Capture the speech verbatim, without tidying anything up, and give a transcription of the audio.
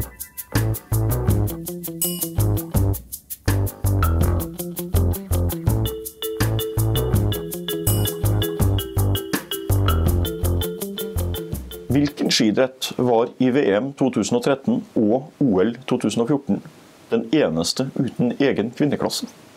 Hvilken skidrett var i V M to tusen og tretten og O L to tusen og fjorten den eneste uten egen kvinneklasse?